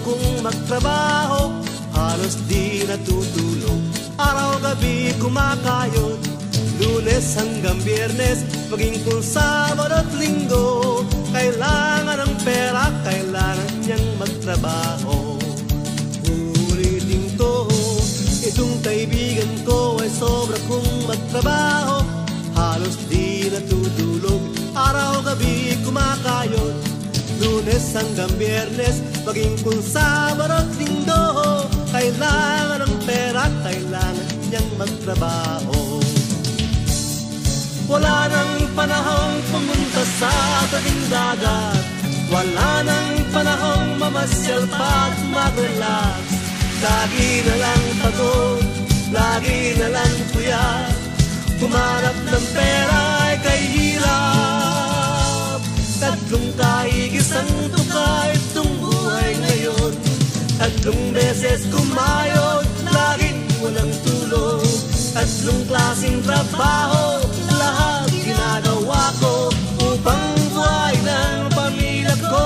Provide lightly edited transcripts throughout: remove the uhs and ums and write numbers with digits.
kong magtrabaho, halos di natutulog, araw-gabi kumakayod, Lunes hanggang Biyernes, maging kung Sabado at Linggo. Kailangan ng pera, kailangan niyang magtrabaho. Ulitin ko, itong kaibigan ko ay sobra kong magtrabaho, halos di natutulog, araw-gabi kumakayod, Lunes hanggang Biyernes, maging kung Sabado at Linggo. Kailangan ng pera, kailangan niyang magtrabaho. Wala nang panahong pumunta sa tabing dagat, wala nang panahong mamasyal pa at mag-relax. Lagi na lang pagod, lagi na lang puyat, humanap ng pera ay kahirap. Tatlong kaigisang tuka itong buhay ngayon, tatlong beses kumayod, laging walang tulog. Tatlong klaseng trabaho, lahat ginagawa ko upang buhay ng pamilya ko.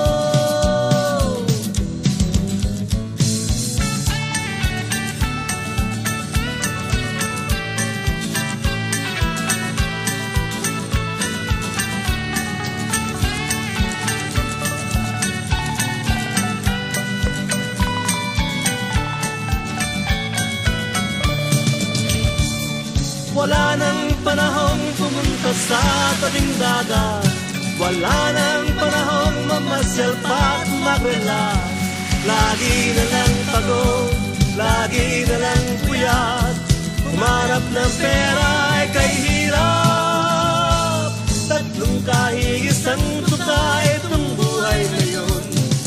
Wala nang panahong pumunta sa tabing dagat, wala nang panahong mamasyal pa at mag-relax. Lagi na lang pagod, lagi na lang puyat, humanap ng pera ay kahirap. Tatlong kahigisang tuka itong buhay ngayon,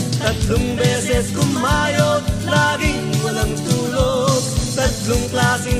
tatlong beses kumayod, laging walang tulog. Tatlong klaseng